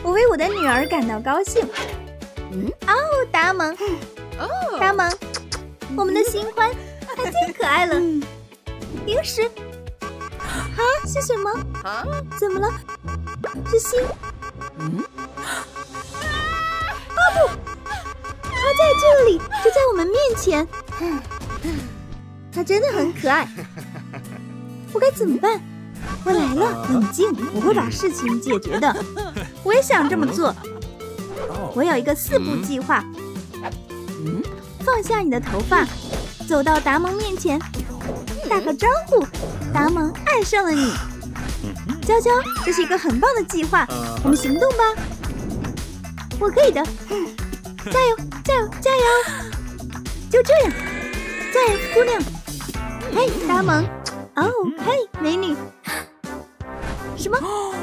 我为我的女儿感到高兴。哦，达蒙，达蒙，我们的新欢，他最可爱了。零食，啊，是什么？怎么了？是心？啊不，他在这里，就在我们面前。他真的很可爱。我该怎么办？我来了，冷静，我会把事情解决的。我也想这么做。我有一个4步计划。放下你的头发，走到达蒙面前，打个招呼。达蒙爱上了你。娇娇，这是一个很棒的计划，我们行动吧。我可以的。加油，加油，加油！就这样，加油，姑娘。嘿，达蒙。哦，嘿，美女。什么？哦，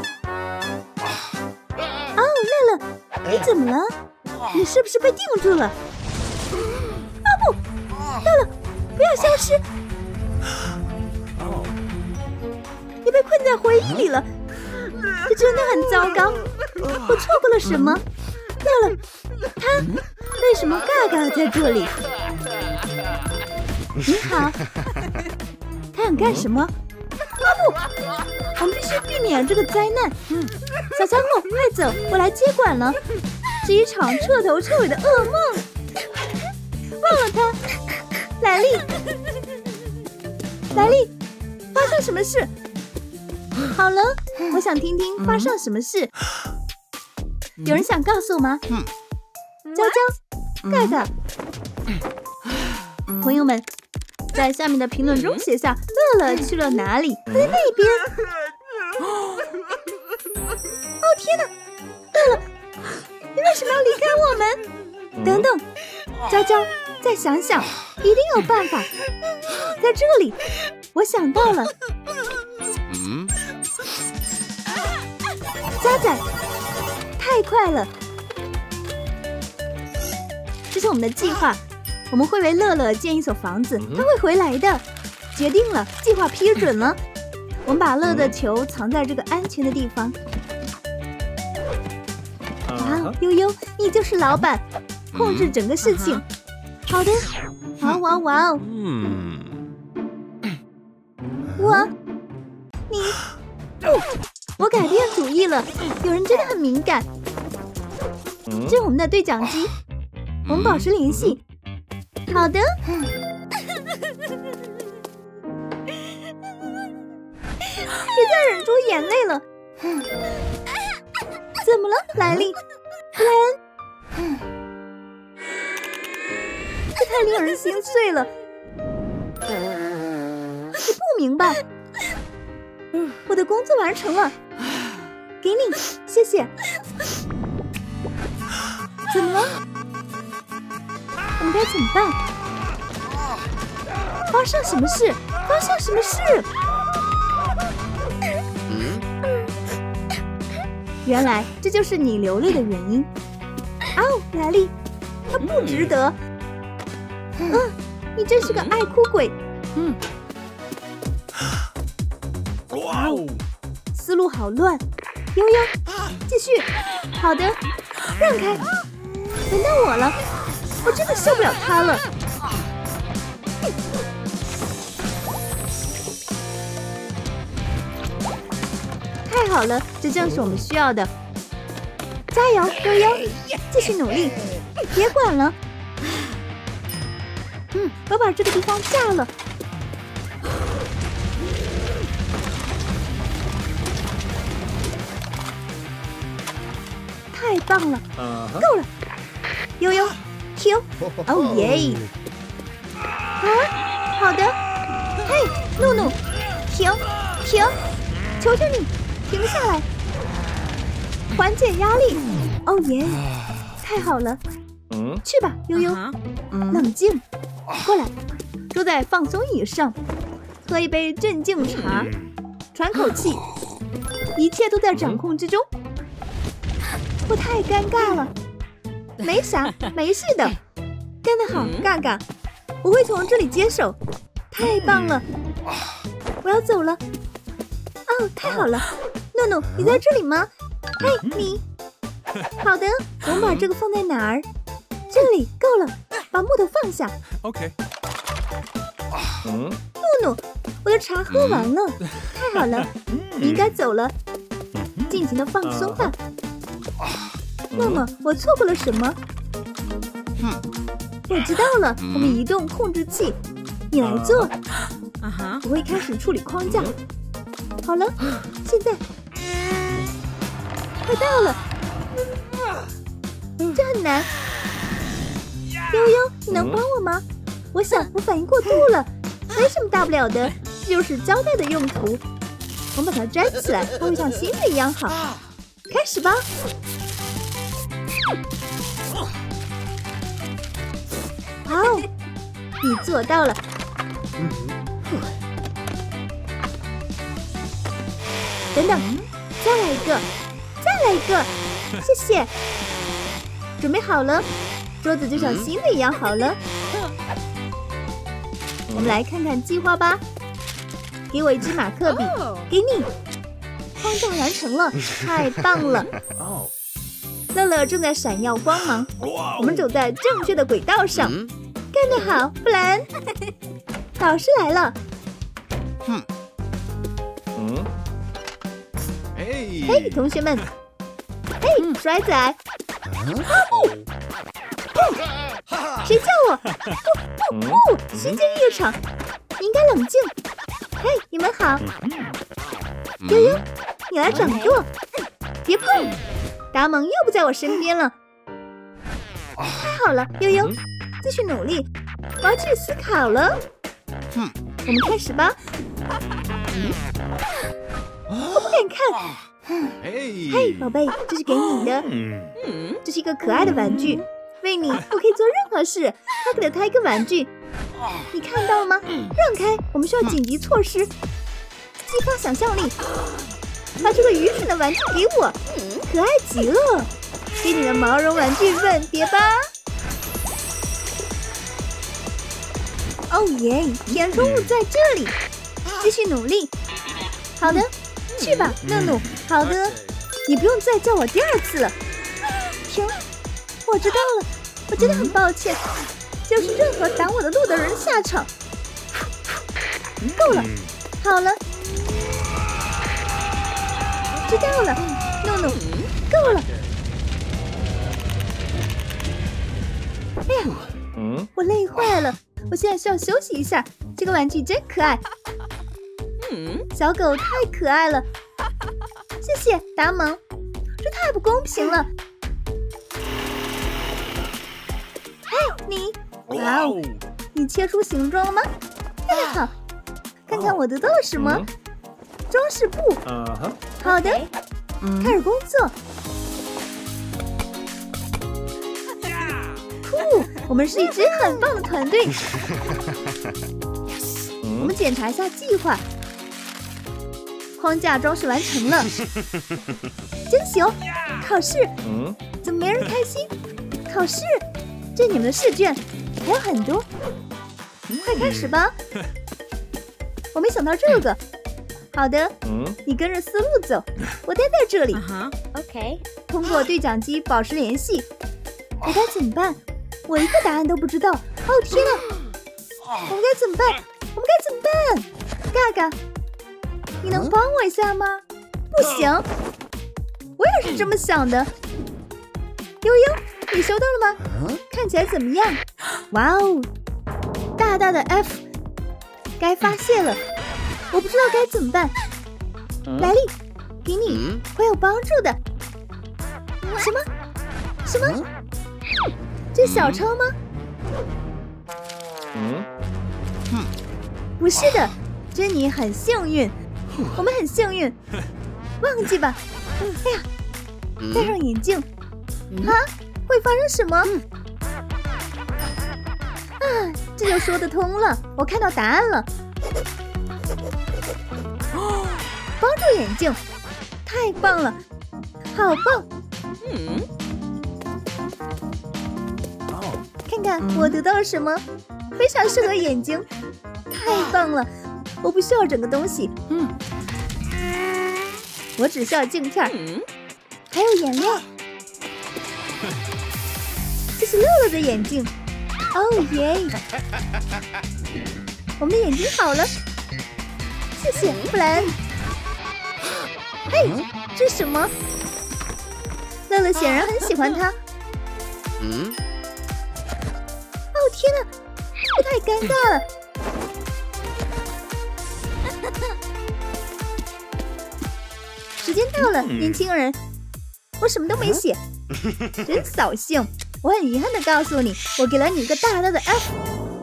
乐乐，你怎么了？你是不是被定住了？啊不，乐乐，不要消失！你被困在回忆里了，这真的很糟糕。我错过了什么？乐乐，他为什么嘎嘎在这里？你好，他想干什么？啊不，我们必须避免这个灾难。小家伙，快走，我来接管了。是一场彻头彻尾的噩梦。忘了他，莱利，莱利，发生什么事？好了，我想听听发生什么事。有人想告诉我吗？娇娇，盖盖，朋友们，在下面的评论中写下乐乐去了哪里。在那边。哦天哪，乐乐，你为什么要离开我们？等等，娇娇，再想想，一定有办法。在这里，我想到了。加载，太快了！这是我们的计划，我们会为乐乐建一所房子，他会回来的。决定了，计划批准了。我们把乐的球藏在这个安全的地方。哇，悠悠，你就是老板，控制整个事情。好的，哇哇哇哦！我改变主意了。有人真的很敏感。这是我们的对讲机，我们保持联系。好的。别再忍住眼泪了。怎么了，莱利？莱恩？这太令人心碎了。你不明白。我的工作完成了，给你，谢谢。怎么了？我们该怎么办？发生什么事？发生什么事？原来这就是你流泪的原因。哦，莱利，他不值得。你真是个爱哭鬼。哇哦，思路好乱。悠悠，继续。好的，让开。轮到我了，我真的受不了他了。太好了，这正是我们需要的。加油，悠悠，继续努力，别管了。我把这个地方炸了。太棒了，够了。悠悠 ，Q， 哦耶！好的。嘿，怒怒，停，求求你，停下来，缓解压力。哦耶，太好了。去吧，悠悠，冷静，过来，坐在放松椅上，喝一杯镇静茶，喘口气，一切都在掌控之中。我太尴尬了。没啥，没事的，干得好，嘎嘎，我会从这里接手。太棒了，我要走了。哦，太好了，诺诺，你在这里吗？嘿，你， 好的，我们把这个放在哪儿？这里够了，把木头放下。 OK。 诺诺，我的茶喝完了，太好了，你应该走了，尽情的放松吧。那么我错过了什么？我知道了，我们移动控制器，你来做。我会开始处理框架。好了，现在快到了，这很难。悠悠，你能帮我吗？我想我反应过度了，没什么大不了的，这就是胶带的用途。我们把它粘起来，它会像新的一样好。开始吧。哇哦，你做到了。等等，再来一个，再来一个，谢谢。准备好了，桌子就像新的一样好了。我们来看看计划吧。给我一支马克笔，给你。框架完成了，太棒了！乐乐正在闪耀光芒，我们走在正确的轨道上，干得好，布兰！导师来了。嘿，同学们！嘿，衰仔！谁叫我？不！虚惊一场，你应该冷静。嘿，你们好。悠悠，你来掌舵，别碰！达蒙又不在我身边了。太好了，悠悠，继续努力，我要去思考了。我们开始吧。我不敢看。嘿，宝贝，这是给你的。这是一个可爱的玩具，为你，我可以做任何事。他给了他一个玩具，你看到了吗？让开，我们需要紧急措施。激发想象力，把这个愚蠢的玩具给我，可爱极了！给你的毛绒玩具吻别吧！哦耶，填充物在这里，继续努力。好的，去吧，诺诺。好的，你不用再叫我第二次了。停，我知道了，我真的很抱歉，就是任何挡我的路的人下场。够了，好了。知道了，诺诺，够了。哎呀，我累坏了，我现在需要休息一下。这个玩具真可爱，小狗太可爱了。谢谢达蒙，这太不公平了。嘿，你，哇哦，你切出形状了吗？太好，看看我得到了什么。装饰布，好的，开始工作。酷，我们是一支很棒的团队。我们检查一下计划，框架装饰完成了，惊喜哦！考试，怎么没人开心？考试，这是你们的试卷，还有很多，快开始吧。我没想到这个。好的，你跟着思路走，我待在这里。 OK。 通过对讲机保持联系。我该怎么办？我一个答案都不知道。哦天哪！我们该怎么办？我们该怎么办？嘎嘎，你能帮我一下吗？不行，我也是这么想的。悠悠，你收到了吗？看起来怎么样？哇哦，大大的 F， 该发泄了。我不知道该怎么办，莱利，给你会有帮助的。什么？什么？这小抄吗？不是的，珍妮很幸运，我们很幸运。忘记吧。哎呀，戴上眼镜。啊，会发生什么？啊，这就说得通了。我看到答案了。帮助眼镜，太棒了，好棒！看看我得到了什么，非常适合眼睛，太棒了！我不需要整个东西，我只需要镜片，还有颜料， 是乐乐的眼镜。哦耶！我们的眼睛好了，谢谢布莱恩。嘿，这是什么？乐乐显然很喜欢它。哦天哪，这太尴尬了。时间到了，年轻人，我什么都没写，真扫兴。我很遗憾的告诉你，我给了你一个大大的 F。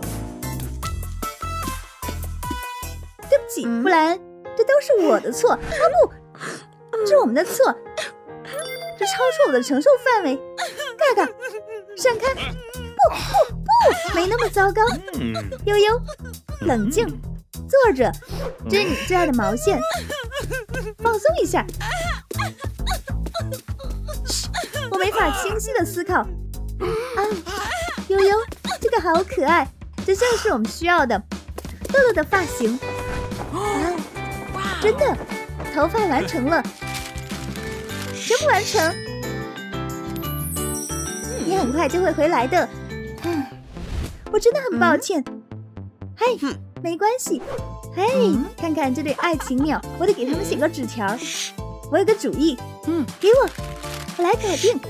对不起，布莱恩，这都是我的错。啊不，是我们的错，这超出我的承受范围。嘎嘎，闪开！不，没那么糟糕。悠悠，冷静，坐着，这是你最爱的毛线，放松一下。嘘，我没法清晰的思考。啊，悠悠，这个好可爱，这正是我们需要的。乐乐的发型，真的，头发完成了，真不完成。你很快就会回来的。我真的很抱歉。嘿，没关系。嘿，看看这对爱情鸟，我得给他们写个纸条。我有个主意，给我来搞定。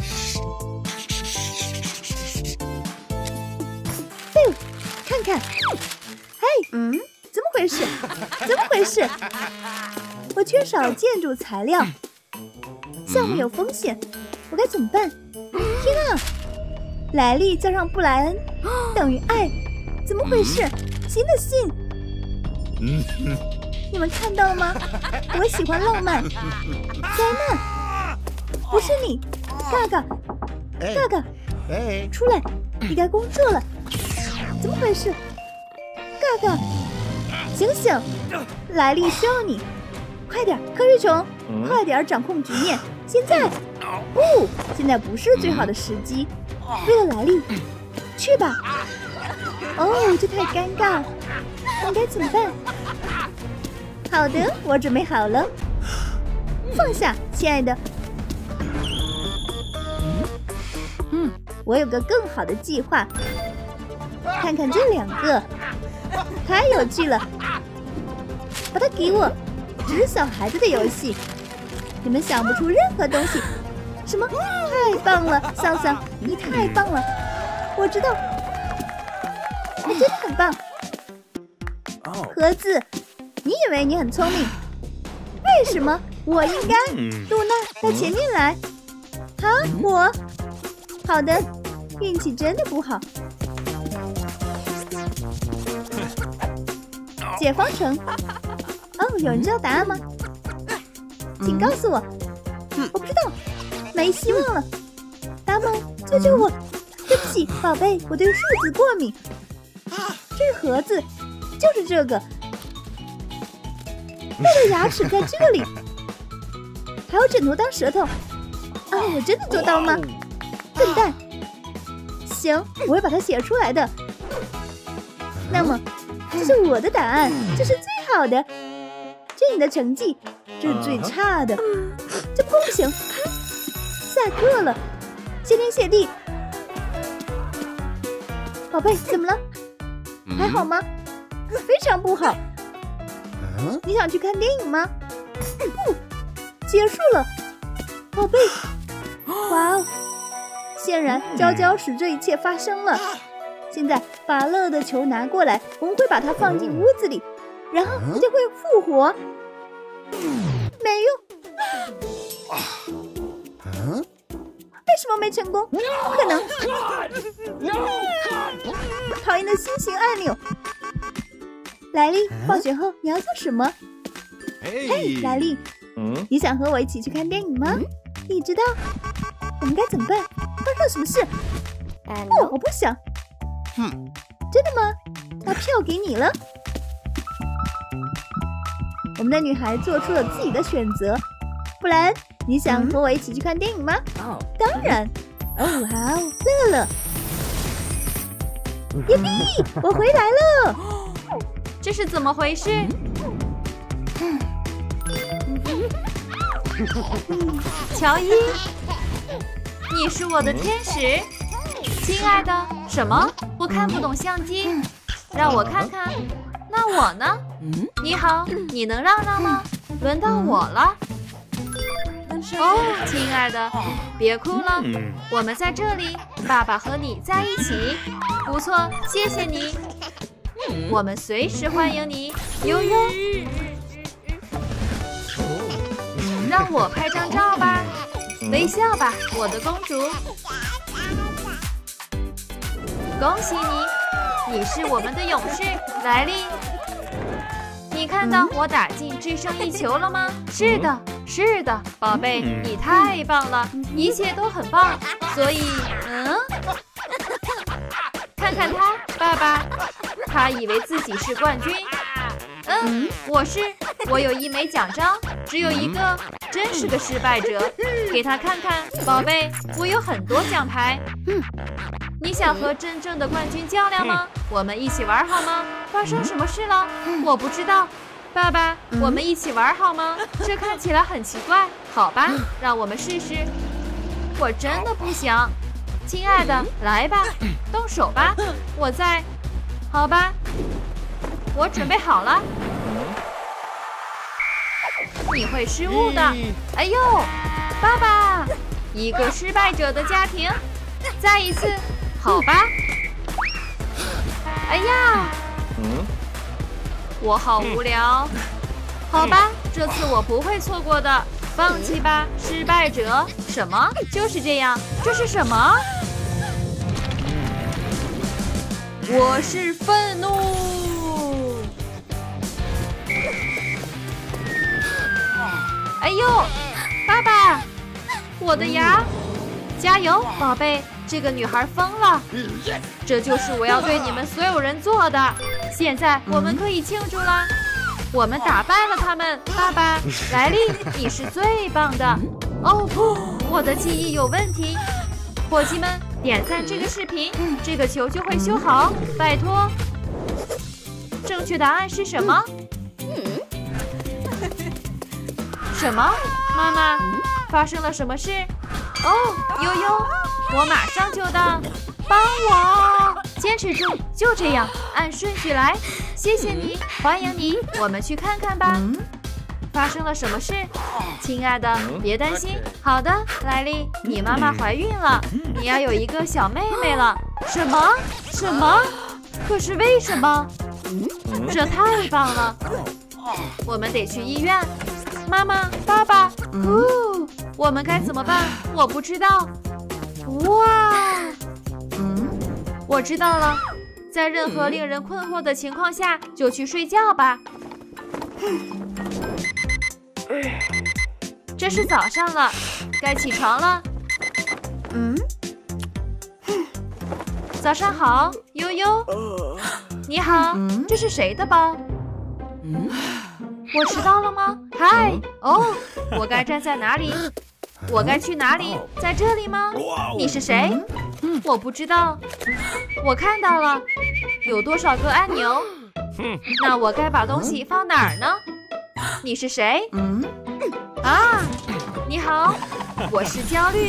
哎呦，看看，嘿，怎么回事？怎么回事？我缺少建筑材料，项目有风险，我该怎么办？天啊！莱利加上布莱恩等于爱，怎么回事？新的信，你们看到了吗？我喜欢浪漫，灾难，不是你，嘎嘎，嘎嘎，出来，你该工作了，怎么回事？嘎嘎，醒醒，莱利需要你，快点，瞌睡虫，快点掌控局面，现在，不，现在不是最好的时机。为了莱利，去吧。哦，这太尴尬了，我该怎么办？好的，我准备好了。放下，亲爱的。我有个更好的计划。看看这两个，太有趣了。把它给我，只是小孩子的游戏，你们想不出任何东西。什么？太棒了，桑桑，你太棒了！我知道，你真的很棒。盒子，你以为你很聪明？为什么我应该？露娜，到前面来。好，我。好的，运气真的不好。解方程。哦，有人知道答案吗？请告诉我。我不知道。没希望了，达蒙，救救我！对不起，宝贝，我对数字过敏。这是盒子，就是这个。它的牙齿在这里，还有枕头当舌头。啊，我真的做到吗？笨蛋！行，我会把它写出来的。那么，这是我的答案，这是最好的。这是你的成绩，这是最差的。这不公平！下课了，谢天谢地。宝贝，怎么了？还好吗？非常不好。你想去看电影吗？不，结束了。宝贝，哇哦！显然，娇娇使这一切发生了。现在把乐的球拿过来，我们会把它放进屋子里，然后它就会复活。没用。为什么没成功？不可能！讨厌的心形按钮。莱利，放学后你要做什么？嘿，莱利，你想和我一起去看电影吗？你知道我们该怎么办？发生什么事？不，我不想。真的吗？那票给你了。我们的女孩做出了自己的选择。布兰，你想和我一起去看电影吗？当然。哦，好，乐乐。耶比，我回来了。 这是怎么回事？乔伊，你是我的天使。 亲爱的，什么？我看不懂相机，让我看看。那我呢？你好，你能让让吗？轮到我了。哦，亲爱的，别哭了，我们在这里，爸爸和你在一起。不错，谢谢你。我们随时欢迎你，悠悠。让我拍张照吧，微笑吧，我的公主。恭喜你，你是我们的勇士，莱莉。你看到我打进只剩1球了吗？是的，是的，宝贝，你太棒了，一切都很棒。所以，看看他，爸爸，他以为自己是冠军。我有1枚奖章，只有1个，真是个失败者。给他看看，宝贝，我有很多奖牌。你想和真正的冠军较量吗？我们一起玩好吗？发生什么事了？我不知道。爸爸，我们一起玩好吗？这看起来很奇怪。好吧，让我们试试。我真的不想。亲爱的，来吧，动手吧。我在。好吧，我准备好了。你会失误的。哎呦，爸爸，一个失败者的家庭。再一次，好吧。哎呀，我好无聊。好吧，这次我不会错过的。放弃吧，失败者。什么？就是这样。这是什么？我是愤怒。哎呦，爸爸，我的牙！加油，宝贝，这个女孩疯了。这就是我要对你们所有人做的。现在我们可以庆祝了。我们打败了他们，爸爸，莱莉，你是最棒的。哦不，我的记忆有问题。伙计们，点赞这个视频，这个球就会修好，拜托。正确答案是什么？什么？妈妈，发生了什么事？哦，悠悠，我马上就到，帮我，坚持住，就这样，按顺序来。谢谢你，欢迎你，我们去看看吧。发生了什么事？亲爱的，别担心。好的，莱莉，你妈妈怀孕了，你要有一个小妹妹了。什么？什么？可是为什么？这太棒了！我们得去医院。妈妈，爸爸，我们该怎么办？我不知道。哇，我知道了。在任何令人困惑的情况下，就去睡觉吧。这是早上了，该起床了。早上好，悠悠。你好，这是谁的包？我迟到了吗？嗨，哦，我该站在哪里？我该去哪里？在这里吗？你是谁？我不知道。我看到了，有多少个按钮？那我该把东西放哪儿呢？你是谁？啊，你好，我是焦虑。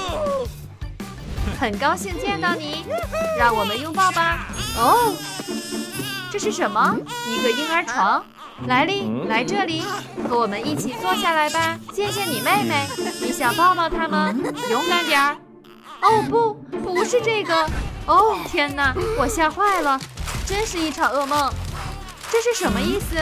很高兴见到你，让我们拥抱吧。哦，这是什么？一个婴儿床。莱莉，来这里，和我们一起坐下来吧。见见你妹妹，你想抱抱她吗？勇敢点儿。哦不，不是这个。哦天哪，我吓坏了，真是一场噩梦。这是什么意思？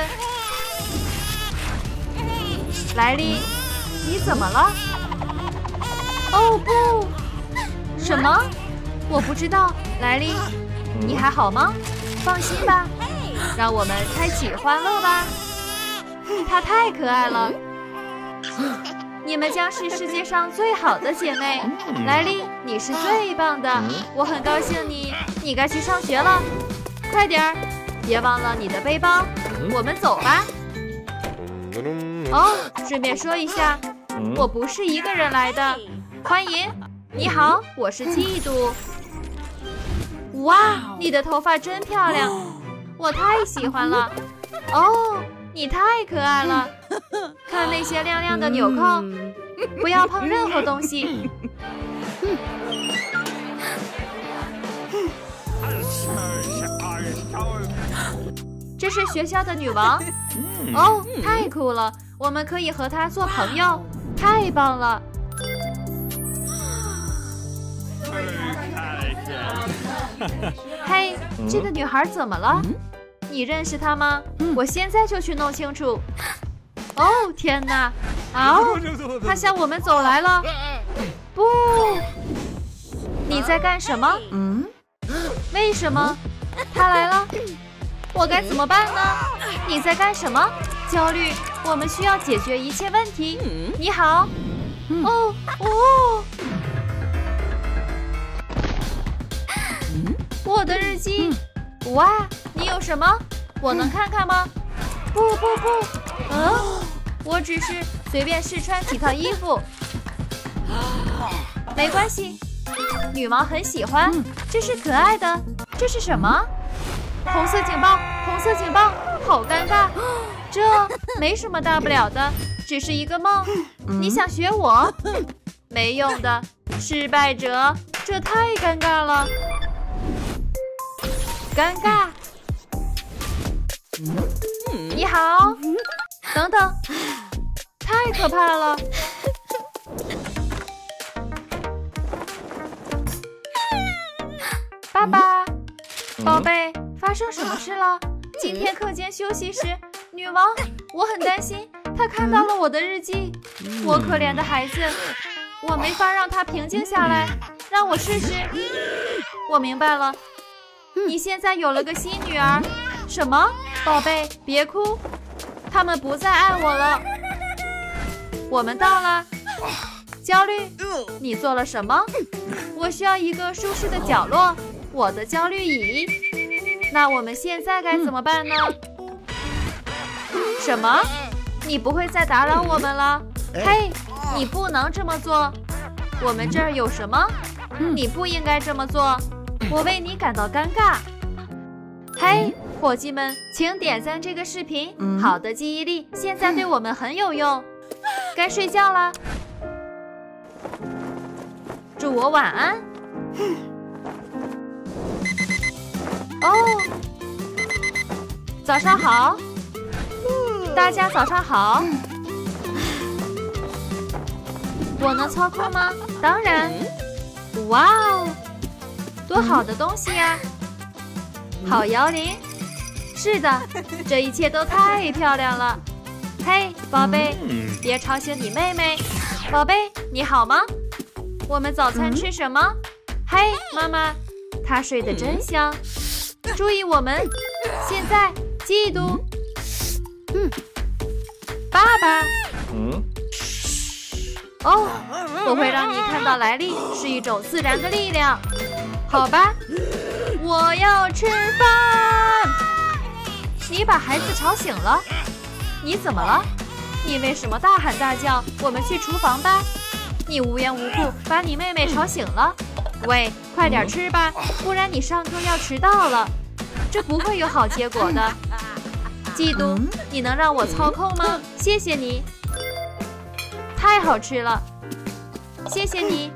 莱莉，你怎么了？哦不，什么？我不知道。莱莉，你还好吗？放心吧。让我们开启欢乐吧！她太可爱了，你们将是世界上最好的姐妹。莱莉，你是最棒的，我很高兴你该去上学了，快点儿，别忘了你的背包。我们走吧。哦，顺便说一下，我不是一个人来的。欢迎，你好，我是嫉妒。哇，你的头发真漂亮。我太喜欢了，哦，你太可爱了！看那些亮亮的纽扣，不要碰任何东西。 这是学校的女王。哦，太酷了！我们可以和她做朋友，太棒了！嘿，这个女孩怎么了？你认识她吗？我现在就去弄清楚。哦，天哪！哦，她向我们走来了。不，你在干什么？为什么？她来了，我该怎么办呢？你在干什么？焦虑，我们需要解决一切问题。你好。哦哦。我的日记，哇，你有什么？我能看看吗？不，我只是随便试穿几套衣服，没关系。女王很喜欢，这是可爱的。这是什么？红色警报，红色警报，好尴尬。这没什么大不了的，只是一个梦。你想学我？没用的，失败者，这太尴尬了。尴尬。你好，等等，太可怕了。爸爸，宝贝，发生什么事了？今天课间休息时，女王，我很担心，她看到了我的日记。我可怜的孩子，我没法让她平静下来，让我试试。我明白了。你现在有了个新女儿，什么？宝贝，别哭，他们不再爱我了。我们到了。焦虑，你做了什么？我需要一个舒适的角落，我的焦虑椅。那我们现在该怎么办呢？什么？你不会再打扰我们了？嘿，你不能这么做。我们这儿有什么？你不应该这么做。我为你感到尴尬。嘿，伙计们，请点赞这个视频。好的记忆力现在对我们很有用。该睡觉了，祝我晚安。哦，早上好，大家早上好。我能操控吗？当然。哇哦！多好的东西呀！好摇铃，是的，这一切都太漂亮了。嘿，宝贝，别吵醒你妹妹。宝贝，你好吗？我们早餐吃什么？嘿，妈妈，她睡得真香。注意我们，现在嫉妒。爸爸。哦，我会让你看到来历是一种自然的力量。好吧，我要吃饭。你把孩子吵醒了，你怎么了？你为什么大喊大叫？我们去厨房吧。你无缘无故把你妹妹吵醒了。喂，快点吃吧，不然你上课要迟到了，这不会有好结果的。嫉妒，你能让我操控吗？谢谢你。太好吃了，谢谢你。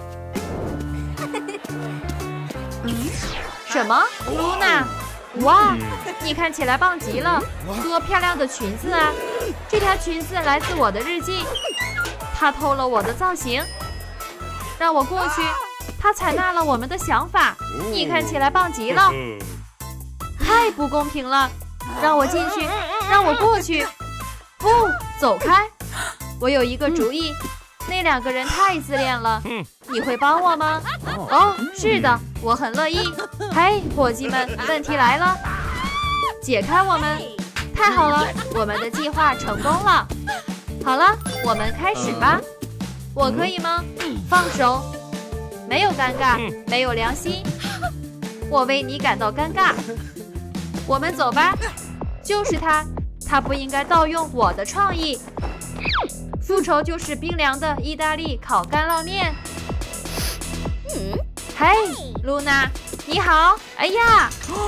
什么，露娜？哇，你看起来棒极了，多漂亮的裙子啊！这条裙子来自我的日记，她偷了我的造型，让我过去。她采纳了我们的想法，你看起来棒极了。太不公平了，让我进去，让我过去。不，走开！我有一个主意，那两个人太自恋了，你会帮我吗？哦，是的，我很乐意。嘿，伙计们，问题来了，解开我们！太好了，我们的计划成功了。好了，我们开始吧。我可以吗？放手。没有尴尬，没有良心，我为你感到尴尬。我们走吧。就是他不应该盗用我的创意。复仇就是冰凉的意大利烤干酪面。嘿，露娜，你好！哎呀，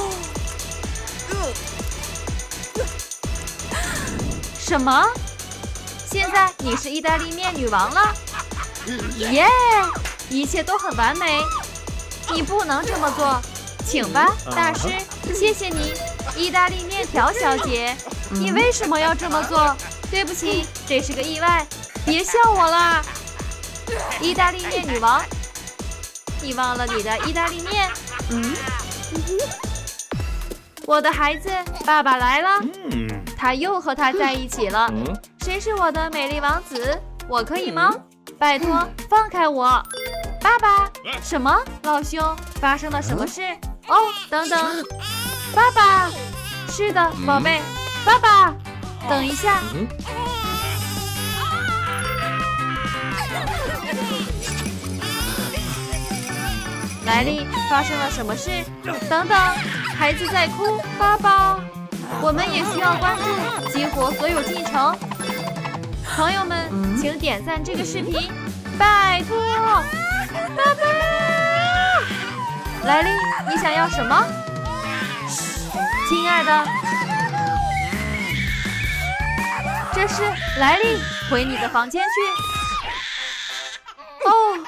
什么？现在你是意大利面女王了？耶！一切都很完美。你不能这么做， 请吧，大师，谢谢你，意大利面条小姐。你为什么要这么做？对不起，这是个意外，别笑我啦。意大利面女王，你忘了你的意大利面？我的孩子，爸爸来了。他又和他在一起了。谁是我的美丽王子？我可以吗？拜托，放开我！爸爸，什么？老兄，发生了什么事？哦，等等，爸爸，是的，宝贝，爸爸，等一下。莱利，发生了什么事？等等，孩子在哭，爸爸，我们也需要关注，激活所有进程。朋友们，请点赞这个视频，拜托，爸爸。莱利，你想要什么？亲爱的，这是莱利，回你的房间去。哦，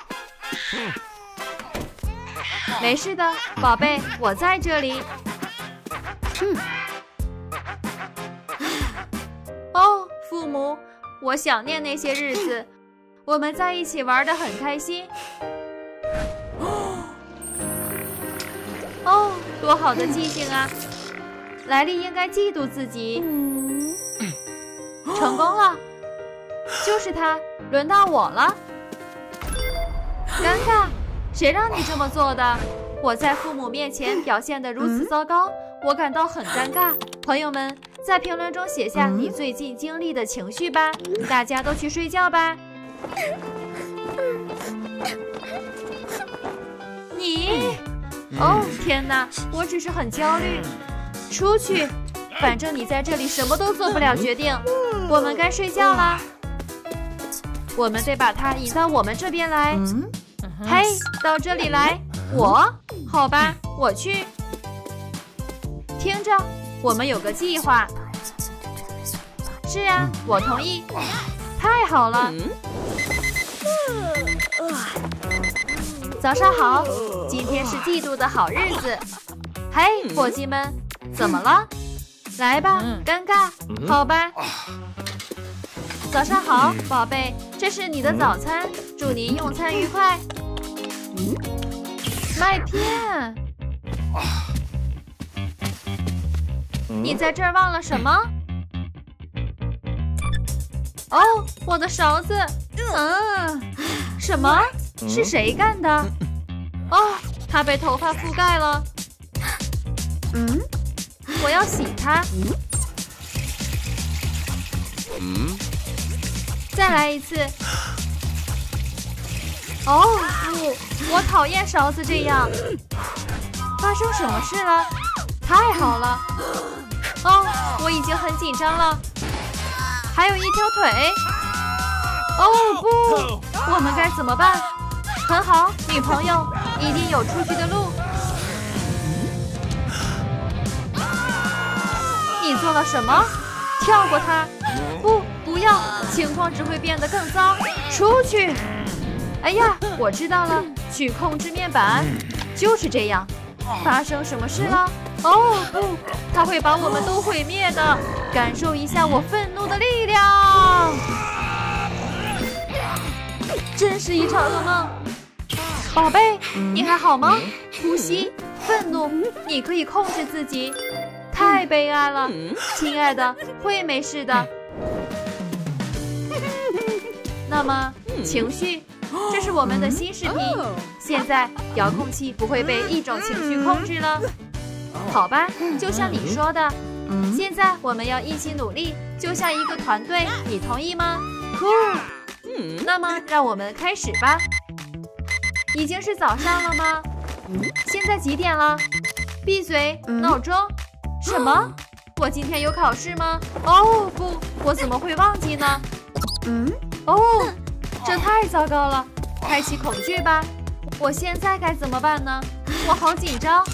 没事的，宝贝，我在这里。哦，父母，我想念那些日子，我们在一起玩得很开心。哦，多好的记性啊！莱利应该嫉妒自己。成功了，就是他，轮到我了。尴尬，谁让你这么做的？我在父母面前表现得如此糟糕，我感到很尴尬。朋友们，在评论中写下你最近经历的情绪吧。大家都去睡觉吧。你，哦天哪，我只是很焦虑。出去，反正你在这里什么都做不了决定。我们该睡觉了。我们得把他引到我们这边来。嘿，到这里来。我，好吧，我去。听着，我们有个计划。是啊，我同意。太好了。早上好，今天是嫉妒的好日子。嘿，伙计们，怎么了？来吧，尴尬，好吧。早上好，宝贝，这是你的早餐，祝您用餐愉快。麦片，你在这儿忘了什么？哦，我的勺子。什么？是谁干的？哦，它被头发覆盖了。我要洗它。再来一次。哦不，我讨厌勺子这样。发生什么事了？太好了。哦，我已经很紧张了。还有一条腿。哦不，我们该怎么办？很好，女朋友，一定有出去的路。你做了什么？跳过它？不要，情况只会变得更糟。出去！哎呀，我知道了，去控制面板。就是这样。发生什么事了？哦不，它会把我们都毁灭的。感受一下我愤怒的力量。真是一场噩梦。宝贝，你还好吗？呼吸，愤怒，你可以控制自己。太悲哀了，亲爱的，会没事的。那么，情绪，这是我们的新视频。现在遥控器不会被一种情绪控制了。好吧，就像你说的。现在我们要一起努力，就像一个团队，你同意吗？那么让我们开始吧。已经是早上了吗？现在几点了？闭嘴，闹钟。什么？我今天有考试吗？哦不，我怎么会忘记呢？哦，这太糟糕了！开启恐惧吧。我现在该怎么办呢？我好紧张。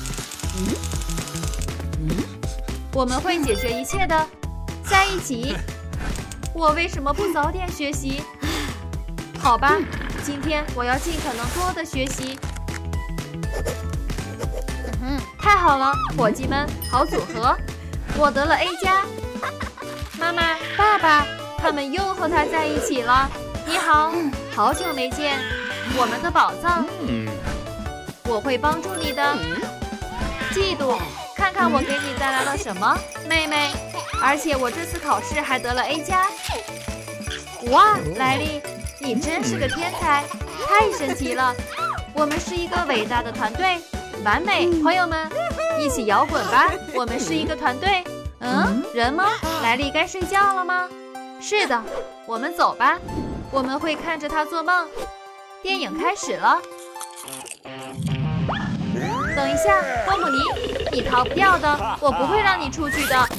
我们会解决一切的，在一起。我为什么不早点学习？好吧，今天我要尽可能多的学习。 太好了，伙计们，好组合，我得了 A 加。妈妈、爸爸，他们又和他在一起了。你好，好久没见，我们的宝藏，我会帮助你的。嫉妒，看看我给你带来了什么，妹妹。而且我这次考试还得了 A 加。哇，莱莉，你真是个天才，太神奇了！我们是一个伟大的团队，完美，朋友们，一起摇滚吧！我们是一个团队。人吗？莱莉该睡觉了吗？是的，我们走吧。我们会看着他做梦。电影开始了。等一下，波姆尼，你逃不掉的，我不会让你出去的。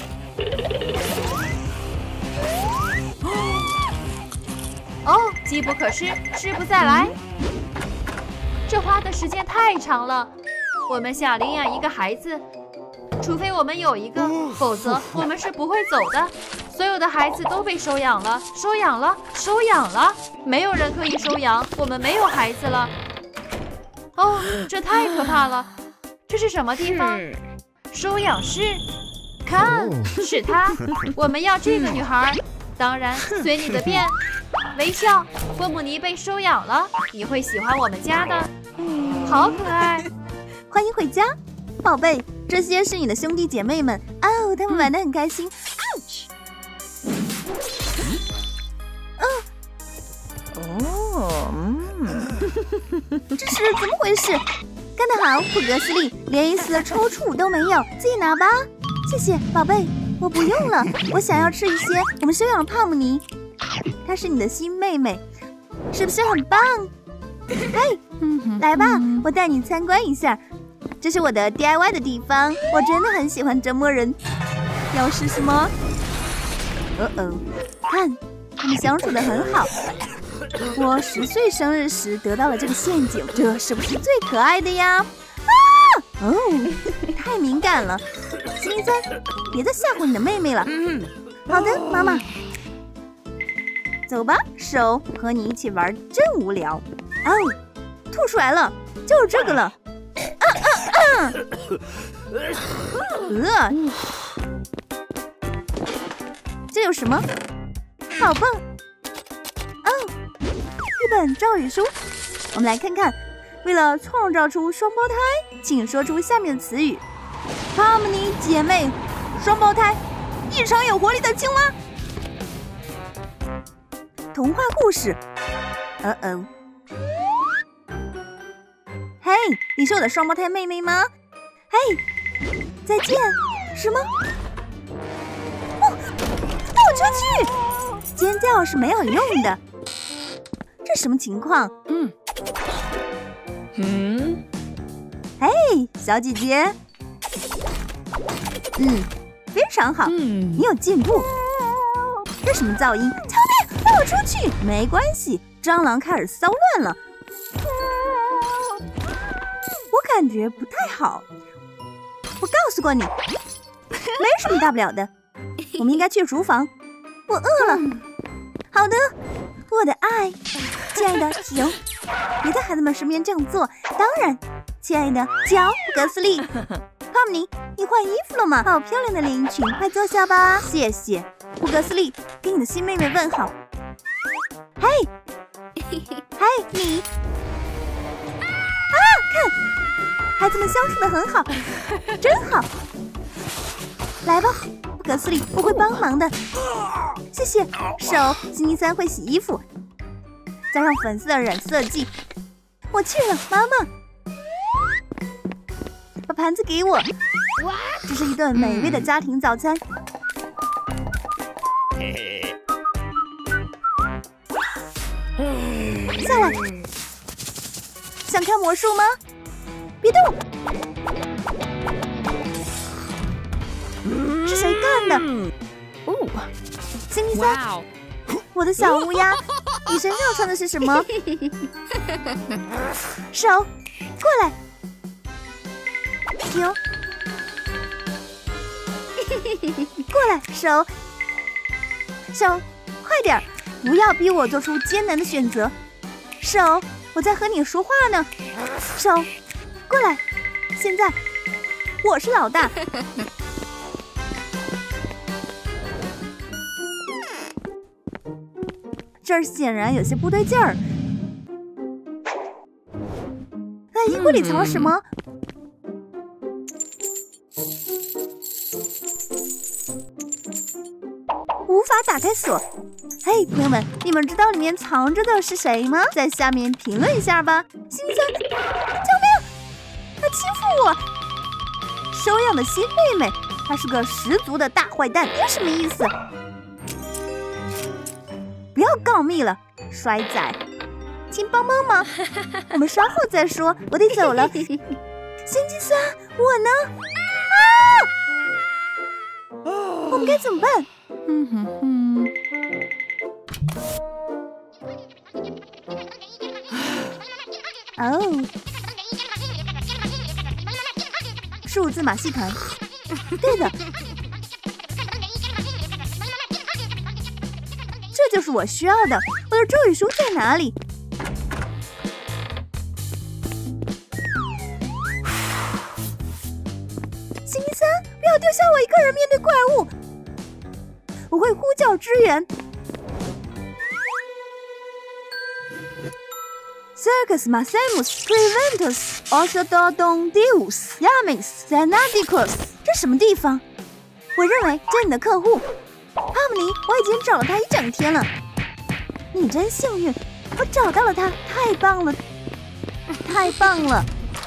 哦，机不可失，失不再来。这花的时间太长了。我们想领养一个孩子，除非我们有一个，否则我们是不会走的。所有的孩子都被收养了，收养了，收养了，没有人可以收养，我们没有孩子了。哦，这太可怕了！这是什么地方？收养室。看，是她。我们要这个女孩。当然，随你的便。微笑，波姆尼被收养了，你会喜欢我们家的。好可爱。 欢迎回家，宝贝。这些是你的兄弟姐妹们哦，他们玩得很开心。这是怎么回事？干得好，普格斯利，连一丝抽搐都没有，自己拿吧。谢谢，宝贝，我不用了。我想要吃一些我们收养的帕姆尼，她是你的新妹妹，是不是很棒？嘿，来吧，我带你参观一下。这是我的 DIY 的地方，我真的很喜欢折磨人。要试试吗？看，他们相处得很好。我10岁生日时得到了这个陷阱，这是不是最可爱的呀？太敏感了。星期三，别再吓唬你的妹妹了。好的，妈妈。走吧，手和你一起玩真无聊。吐出来了，就是这个了。这有什么？好棒！一本咒语书，我们来看看。为了创造出双胞胎，请说出下面的词语：帕姆尼姐妹，双胞胎，异常有活力的青蛙。童话故事。嘿，你是我的双胞胎妹妹吗？嘿，再见。什么？带我出去！尖叫是没有用的。这什么情况？嘿，小姐姐。非常好，你有进步。这什么噪音？救命！带我出去！没关系，蟑螂开始骚乱了。我感觉不太好。我告诉过你，没什么大不了的。我们应该去厨房。我饿了。好的，我的爱，亲爱的，行，别在孩子们身边这样做。当然，亲爱的，瞧，布格斯利，帕姆尼，你换衣服了吗？好漂亮的连衣裙，快坐下吧。谢谢，布格斯利，给你的新妹妹问好。嘿，你，看，孩子们相处得很好，真好。来吧，布格斯利，我会帮忙的。谢谢。手，星期三会洗衣服，加上粉色的染色剂。我去了，妈妈，把盘子给我。这是一顿美味的家庭早餐。下来，想看魔术吗？别动！是谁干的？星期三，我的小乌鸦，你身上穿的是什么？手，过来。停。过来，手，快点，不要逼我做出艰难的选择。手，我在和你说话呢。手，过来，现在我是老大。这儿显然有些不对劲儿。衣柜里藏了什么？无法打开锁。嘿，朋友们，你们知道里面藏着的是谁吗？在下面评论一下吧。星星，救命！他欺负我！收养的新妹妹，她是个十足的大坏蛋，你什么意思？不要告密了，衰仔，请帮帮忙。我们稍后再说，我得走了。星期三，我呢？我们该怎么办？哦，数字马戏团，对的，这就是我需要的。我的咒语书在哪里？星期三，不要丢下我一个人面对怪物，我会呼叫支援。Circus Maximus Preventus Orthodon Deus Yamis Zanadicus， 这什么地方？我认为这是你的客户，帕姆尼，我已经找了他一整天了。你真幸运，我找到了他，太棒了，太棒了！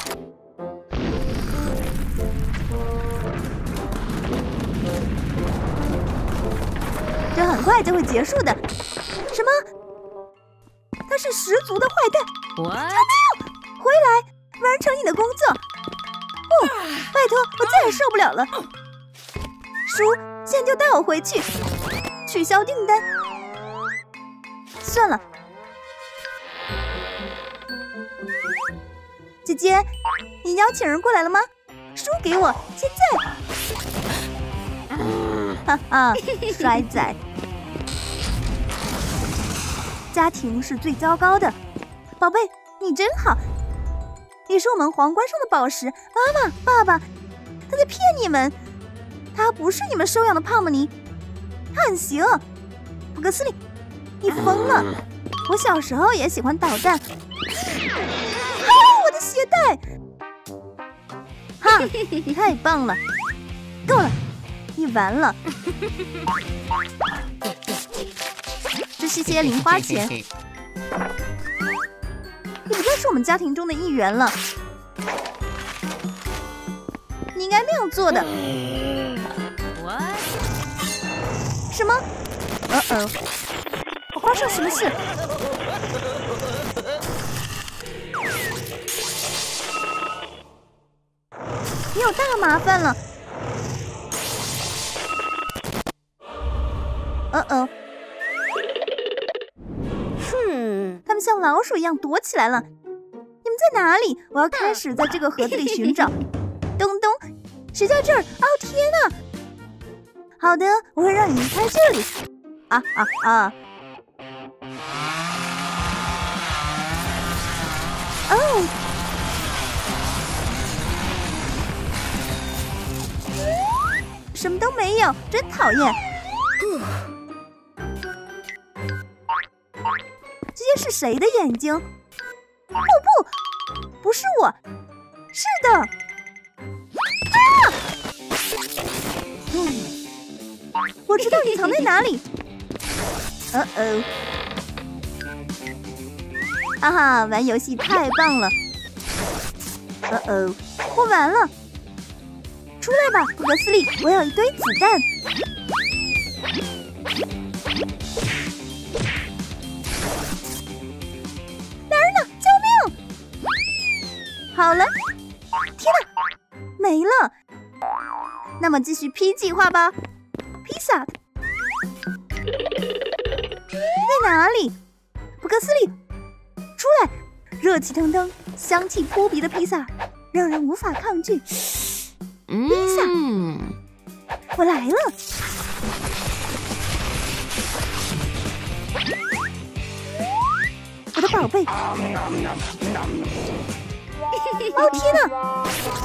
这很快就会结束的。什么？他是十足的坏蛋！救命！回来，完成你的工作。不，拜托，我再也受不了了。叔，现在就带我回去，取消订单。算了，姐姐，你邀请人过来了吗？书给我，现在！哈哈，衰仔。家庭是最糟糕的，宝贝，你真好，你是我们皇冠上的宝石。妈妈，爸爸，他在骗你们，他不是你们收养的帕姆尼，他很邪恶。普克斯利，你疯了！我小时候也喜欢捣蛋。啊，我的鞋带！哈，太棒了，够了，你完了。这是些零花钱，你不再是我们家庭中的一员了。你应该那样做的。什么？我发生什么事？你有大麻烦了。他们像老鼠一样躲起来了。你们在哪里？我要开始在这个盒子里寻找。咚咚，谁在这儿？哦，天哪！好的，我会让你离开这里。哦，什么都没有，真讨厌。这些是谁的眼睛？哦不，不是我，是的。我知道你藏在哪里。哈哈，玩游戏太棒了。我完了。出来吧，普克斯利，我有一堆子弹。好了，天哪，没了。那么继续 P 计划吧。披萨在哪里？普克斯利，出来！热气腾腾、香气扑鼻的披萨，让人无法抗拒。披萨，我来了。我的宝贝。哦天哪！